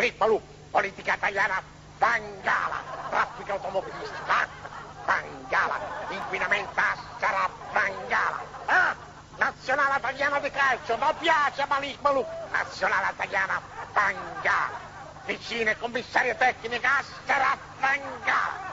Malik Maluk, politica italiana, Bangala, traffico automobilistica, Bangala, inquinamento sarà Bangala. Nazionale italiana di calcio, non piace Malik Maluk, nazionale italiana, Bangala. Vicine commissario tecnico, sarà Bangala.